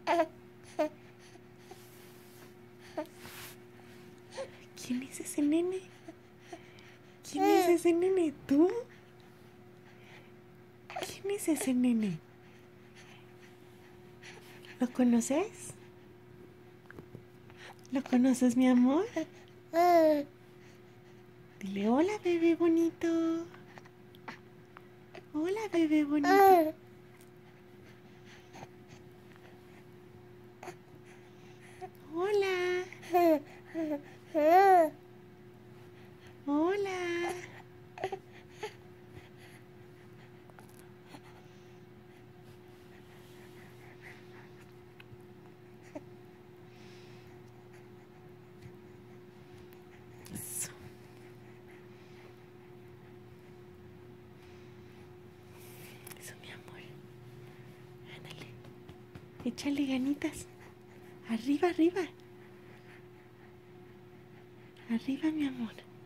¿Quién es ese nene? ¿Quién es ese nene? ¿Tú? ¿Quién es ese nene? ¿Lo conoces? ¿Lo conoces, mi amor? Dile hola, bebé bonito. Hola, bebé bonito. Hola. Hola. Eso. Eso, mi amor. Ándale. Échale ganitas. Arriba, arriba. Arriba, mi amor.